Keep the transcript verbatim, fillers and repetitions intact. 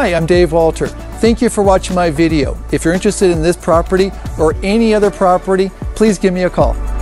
Hi, I'm Dave Walter. Thank you for watching my video. If you're interested in this property or any other property, please give me a call.